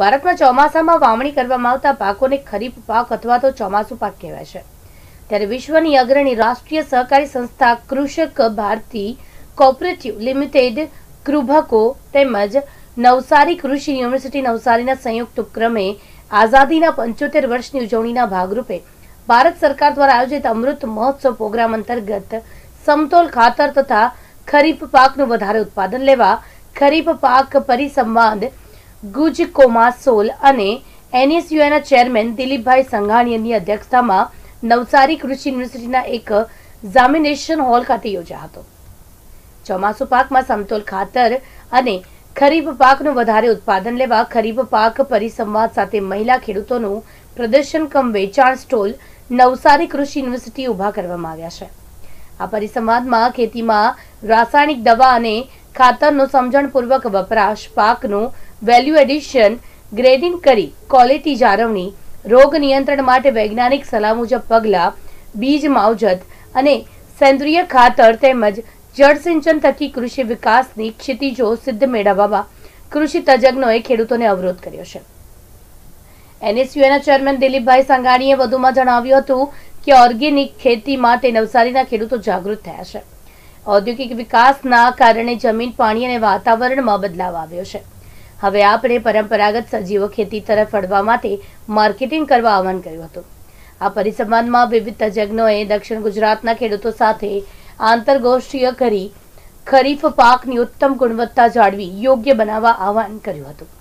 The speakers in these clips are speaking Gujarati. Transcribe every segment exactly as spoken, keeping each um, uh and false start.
ભારતમાં ચોમાસામાં વાવણી કરવામાં આવતા પાકોને ખરીફ પાક અથવા તો ચોમાસુ પાક કહેવાય છે। ત્યારે વિશ્વની અગ્રણી રાષ્ટ્રીય સહકારી સંસ્થા કૃષક ભારતી કોઓપરેટિવ લિમિટેડ કૃભકો તેમજ નવસારી કૃષિ યુનિવર્સિટી નવસારીના સંયુક્ત ઉપક્રમે આઝાદીના પંચોતેર વર્ષની ઉજવણીના ભાગરૂપે ભારત સરકાર દ્વારા આયોજિત અમૃત મહોત્સવ પ્રોગ્રામ અંતર્ગત સમતોલ ખાતર તથા ખરીફ પાકનું વધારે ઉત્પાદન લેવા ખરીફ પાક પરિસંવાદ ગુજ કોમાસોલ અને એનએસયુના ચેરમેન દિલીપભાઈ સંઘાણીની અધ્યક્ષતામાં નવસારી કૃષિ યુનિવર્સિટીના એક જામિનેશન હોલ ખાતે યોજાયો હતો। ચોમાસુ પાકમાં સમતોલ ખાતર અને ખરીફ પાકનું વધારે ઉત્પાદન લેવા ખરીફ પાક પરિસંવાદ સાથે મહિલા ખેડૂતોનું પ્રદર્શન કમ વેચાણ સ્ટોલ નવસારી કૃષિ યુનિવર્સિટી ઉભા કરવામાં આવ્યા છે। આ પરિસંવાદમાં ખેતીમાં રાસાયણિક દવા અને ખાતરનો સમજણપૂર્વક વપરાશ, પાકનું વેલ્યુ એડિશન, ગ્રેડિંગ કરી ક્વોલિટી જાળવણી, રોગ નિયંત્રણ માટે વૈજ્ઞાનિક સલાહ મુજબ પગલાં, બીજ માવજત અને સેન્દ્રિય ખાતર તેમજ જળસિંચન થકી કૃષિ વિકાસની ક્ષિતિજો સિદ્ધ મેળવવામાં કૃષિ તજજ્ઞોએ ખેડૂતોને અવરોધ કર્યો છે। એનએસયુના ચેરમેન દિલીપભાઈ સંઘાણીએ વધુમાં જણાવ્યું હતું કે ઓર્ગેનિક ખેતી માટે નવસારીના ખેડૂતો જાગૃત થયા છે। ઔદ્યોગિક વિકાસના કારણે જમીન, પાણી અને વાતાવરણમાં બદલાવ આવ્યો છે। હવે આપણે પરંપરાગત સજીવો ખેતી તરફ વળવા માટે માર્કેટિંગ કરવા આહવાન કર્યું હતું। આ પરિસંવાદમાં વિવિધ તજજ્ઞોએ દક્ષિણ ગુજરાતના ખેડૂતો સાથે આંતરગોષ્ઠીય કરી ખરીફ પાકની ઉત્તમ ગુણવત્તા જાળવી યોગ્ય બનાવવા આહવાન કર્યું હતું।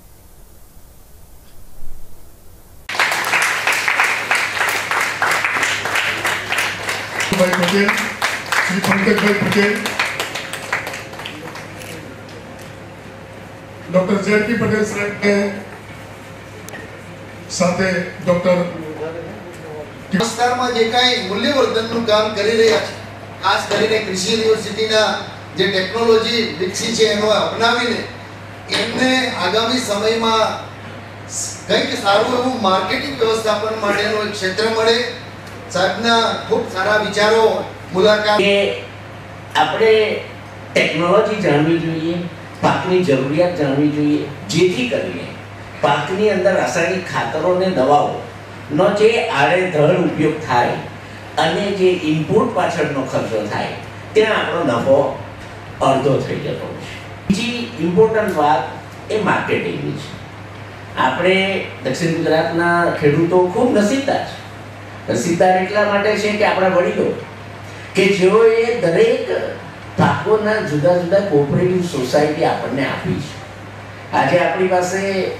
श्री पंकज भाई पटेल, डॉक्टर जेपी पटेल साहब के साथे डॉक्टर विस्ताરમાં જે કાંઈ મૂલ્યવર્ધનનું કામ કરી રહ્યા છે, ખાસ કરીને કૃષિ યુનિવર્સિટીના જે ટેકનોલોજી વિકસી છે એનો અપનાવીને એમને આગામી સમયમાં કંઈક સારું એવું માર્કેટિંગ વ્યવસ્થાપન માટેનું એક ક્ષેત્ર મળે। સાહેબના ખૂબ સારા વિચારો મુલાકાત કે આપણે ટેકનોલોજી જાણવી જોઈએ, પાકની જરૂરિયાત જાણવી જોઈએ, જેથી કરીને પાકની અંદર રાસાયણિક ખાતરો અને દવાઓનો જે આડેધડ ઉપયોગ થાય અને જે ઇનપુટ પાછળનો ખર્ચો થાય ત્યાં આપણો નફો અડધો થઈ જતો છે। બીજી ઇમ્પોર્ટન્ટ વાત એ માર્કેટિંગની છે। આપણે દક્ષિણ ગુજરાતના ખેડૂતો ખૂબ નસીબદાર છે। નસીબદાર એટલા માટે છે કે આપણા વડીલો કે જેઓએ દરેક પાકોના જુદા જુદા કોઓપરેટિવ સોસાયટી આપણને આપી છે। આજે આપણી પાસે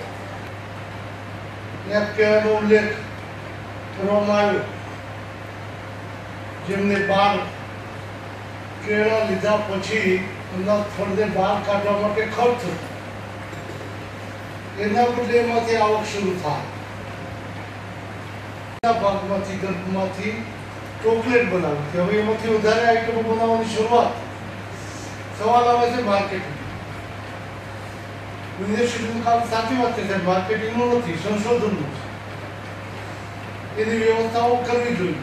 કહેવાનો ઉલ્લેખ કરવામાં આવ્યો, જેમને બાર કેળા લીધા પછી એમના ફળને બહાર કાઢવા માટે ખર્ચ થતો, એના બદલે એમાંથી આવક શરૂ થાય। ભાગમાંથી ગર્ભમાંથી ચોકલેટ બનાવી, હવે એમાંથી વધારે આઈટમો બનાવવાની શરૂઆત। સવાલ આવે છે માર્કેટિંગ। યુનિવર્સિટીનું કામ સાચી વાત છે, માર્કેટિંગનું નથી, સંશોધનનું છે। એની વ્યવસ્થાઓ કરવી જોઈએ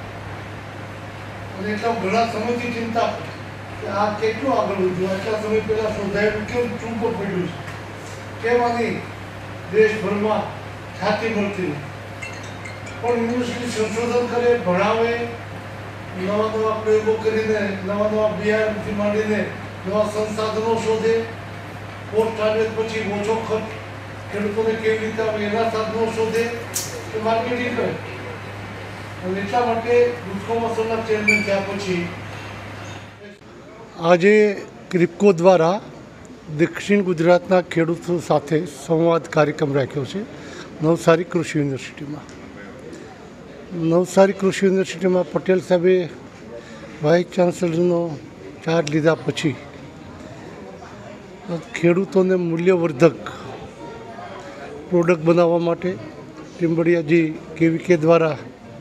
અને એટલા ઘણા સમયથી ચિંતા કે આ કેટલું આગળ વધ્યું, આટલા સમય પહેલા શોધાયેલું કેમ ચૂંપો પડ્યું છે, કેમ આની દેશભરમાં ખ્યાતિ મળતી નથી। પણ યુનિવર્સિટી સંશોધન કરે, ભણાવે, નવા નવા પ્રયોગો કરીને, નવા નવા બિયારણથી માંડીને નવા સંસાધનો શોધે, પોસ્ટ ગ્રેજ્યુએટ પછી ઓછો ખર્ચ ખેડૂતોને કેવી રીતે આવે એના સાધનો શોધે કે માર્કેટિંગ કરે। અને એટલા માટે ગુજકોમાસોલના ચેરમેન થયા પછી આજે ક્રિપકો દ્વારા દક્ષિણ ગુજરાતના ખેડૂતો સાથે સંવાદ કાર્યક્રમ રાખ્યો છે નવસારી કૃષિ યુનિવર્સિટીમાં। નવસારી કૃષિ યુનિવર્સિટીમાં પટેલ સાહેબે વાઇસ ચાન્સલરનો ચાર્જ લીધા પછી ખેડૂતોને મૂલ્યવર્ધક પ્રોડક્ટ બનાવવા માટે ટીમ્બડિયાજી કેવીકે દ્વારા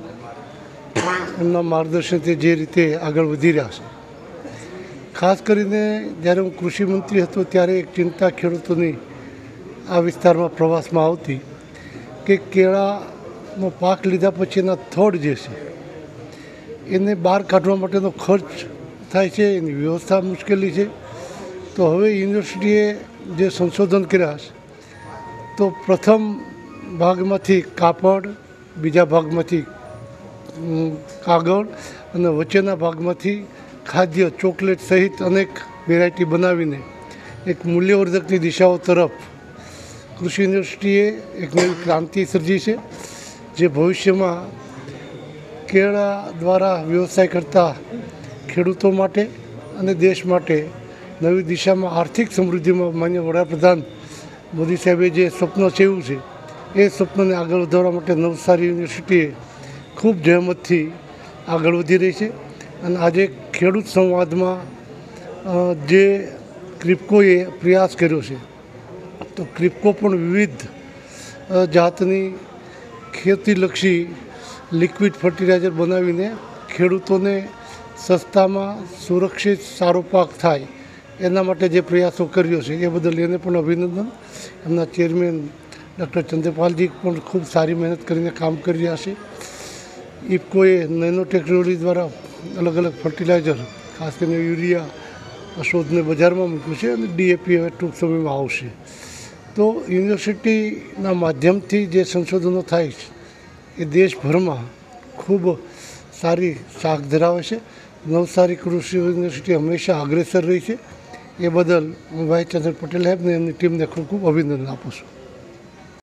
એમના માર્ગદર્શનથી જે રીતે આગળ વધી રહ્યા છે। ખાસ કરીને જ્યારે હું કૃષિ મંત્રી હતો ત્યારે એક ચિંતા ખેડૂતોની આ વિસ્તારમાં પ્રવાસમાં આવતી કે કેળાનો પાક લીધા પછી એના થડ જે છે એને બહાર કાઢવા માટેનો ખર્ચ થાય છે, એની વ્યવસ્થા મુશ્કેલી છે। તો હવે યુનિવર્સિટીએ જે સંશોધન કર્યા છે તો પ્રથમ ભાગમાંથી કાપડ, બીજા ભાગમાંથી કાગળ અને વચ્ચેના ભાગમાંથી ખાદ્ય, ચોકલેટ સહિત અનેક વેરાયટી બનાવીને એક મૂલ્યવર્ધકની દિશાઓ તરફ કૃષિ યુનિવર્સિટીએ એક નવી ક્રાંતિ સર્જી છે, જે ભવિષ્યમાં કેળા દ્વારા વ્યવસાય કરતા ખેડૂતો માટે અને દેશ માટે નવી દિશામાં આર્થિક સમૃદ્ધિમાં માન્ય વડાપ્રધાન મોદી સાહેબે જે સ્વપ્ન સેવ્યું છે એ સ્વપ્નને આગળ વધારવા માટે નવસારી યુનિવર્સિટીએ ખૂબ જહેમતથી આગળ વધી રહી છે. અને આજે ખેડૂત સંવાદમાં જે ક્રિપ્કોએ પ્રયાસ કર્યો છે, તો ક્રિપ્કો પણ વિવિધ જાતની ખેતીલક્ષી લિક્વિડ ફર્ટિલાઇઝર બનાવીને ખેડૂતોને સસ્તામાં સુરક્ષિત સારો પાક થાય એના માટે જે પ્રયાસો કર્યો છે એ બદલ એને પણ અભિનંદન. એમના ચેરમેન ડૉક્ટર ચંદ્રપાલજી પણ ખૂબ સારી મહેનત કરીને કામ કરી રહ્યા છે. ઇફકોએ નેનો ટેકનોલોજી દ્વારા અલગ અલગ ફર્ટિલાઇઝર, ખાસ કરીને યુરિયા શોધને બજારમાં મૂક્યું છે અને ડીએપી હવે ટૂંક સમયમાં આવશે. તો યુનિવર્સિટીના માધ્યમથી જે સંશોધનો થાય છે એ દેશભરમાં ખૂબ સારી શાખ ધરાવે છે. નવસારી કૃષિ યુનિવર્સિટી હંમેશા અગ્રેસર રહી છે. એ બદલ હું ભાઈ ચંદ્ર પટેલ સાહેબને એમની ટીમને ખૂબ ખૂબ અભિનંદન આપું છું.